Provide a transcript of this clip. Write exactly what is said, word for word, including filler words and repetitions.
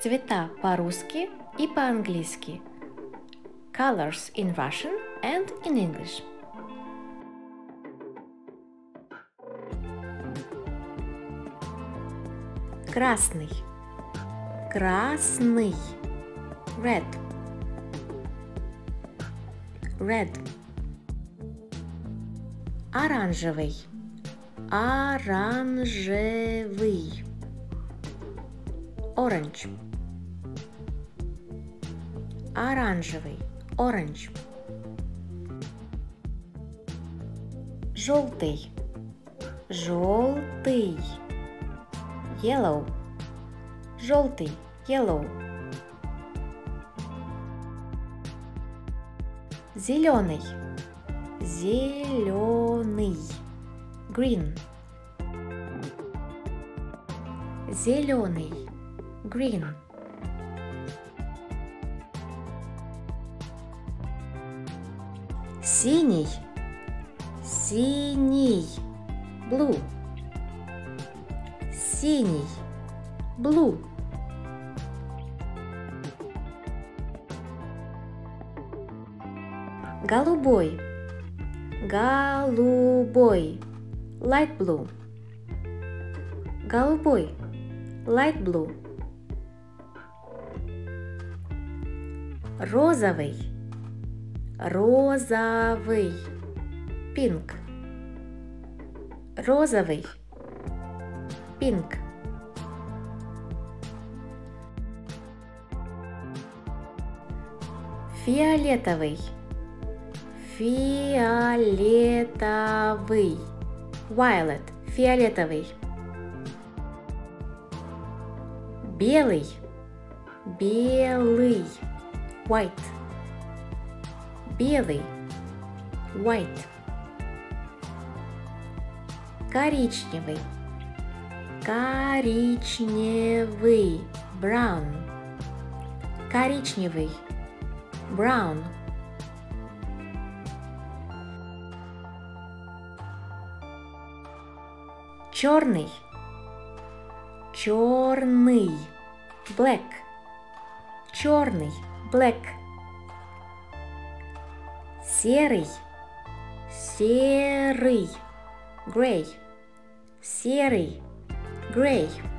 Цвета по-русски и по-английски. Colors in Russian and in English. Красный. Красный. Red. Red. Оранжевый. Оранжевый. Orange. Оранжевый. Orange. Желтый. Желтый. Yellow. Желтый. Yellow. Зеленый. Зеленый. Green. Зеленый. Green. Синий. Синий. Blue. Синий. Blue. Голубой. Голубой. Light blue. Голубой. Light blue. Розовый. Розовый. Pink. Розовый. Pink. Фиолетовый. Фиолетовый. Violet. Фиолетовый. Белый. Белый. White. Белый. White. Коричневый. Коричневый. Brown. Коричневый. Brown. Черный. Черный. Black. Черный. Black. Серый. Серый. Gray. Серый. Gray.